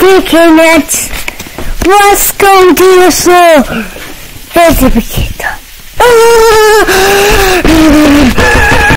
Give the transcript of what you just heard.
kicking it. Let's go, dinosaur. Here's the potato.